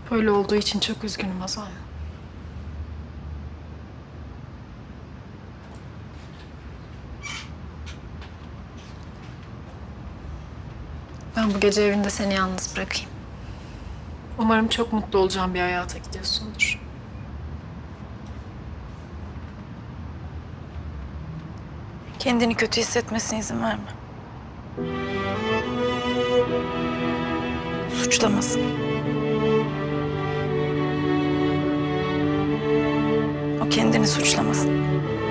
Böyle olduğu için çok üzgünüm Hazal. Ben bu gece evinde seni yalnız bırakayım. Umarım çok mutlu olacağım bir hayata gidiyorsundur. Kendini kötü hissetmesine izin verme. Suçlamasın. O kendini suçlamasın.